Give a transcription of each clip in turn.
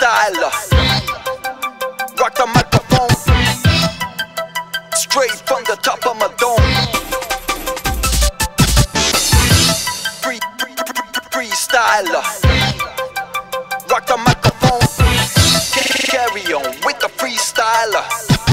freestyler. Rock the microphone straight from the top of my dome. Freestyler. Rock the microphone. Carry on with the freestyler.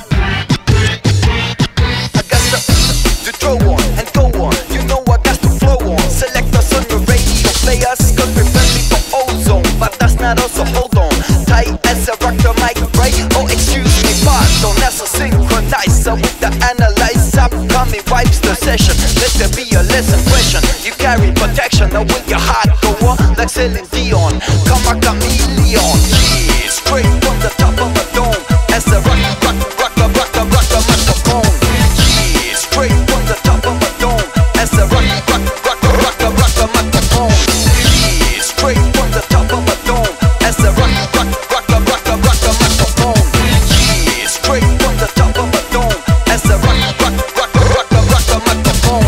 I got to throw on and go on. You know I got to flow on. Select us on the radio players, cause we're friendly for ozone. But that's not also, hold on. Tight as I rock the mic, right? Oh, excuse me, pardon. That's a synchronizer with the analyzer. Upcoming vibes the session. Let there be a lesson question. You carry protection, now with your heart go on like Celine Dion. Come a chameleon. Yeah, straight from the top of the dome. As I rock the microphone. Yeah, straight from the top of the dome. As I rock the microphone. Yeah, straight from the top of the dome. As I rock the microphone. Yeah, straight from the top of the dome. As I rock the microphone.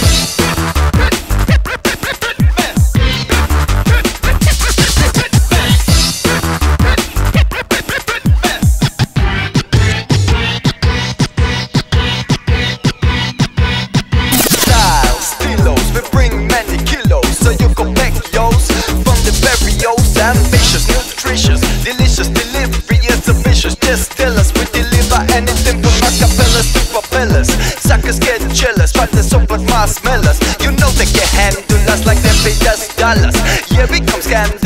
Ambitious, nutritious, delicious delivery is ambitious. Just tell us we deliver anything from acapellas to propellers. Suckers get jealous, but they're so but marshmallows. You know they can handle us like they pay us dollars. Yeah, we come scandalous.